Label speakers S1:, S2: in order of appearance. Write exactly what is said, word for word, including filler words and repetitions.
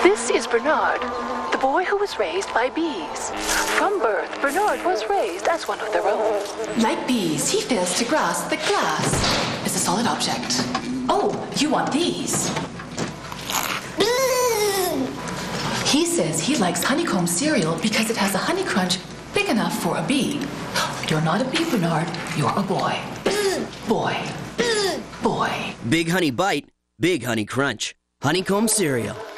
S1: This is Bernard, the boy who was raised by bees. From birth, Bernard was raised as one of their own.
S2: Like bees, he fails to grasp that glass is a solid object. Oh, you want these? He says he likes honeycomb cereal because it has a honey crunch big enough for a bee. You're not a bee, Bernard. You're a boy. Boy. Boy.
S3: Big honey bite, big honey crunch. Honeycomb cereal.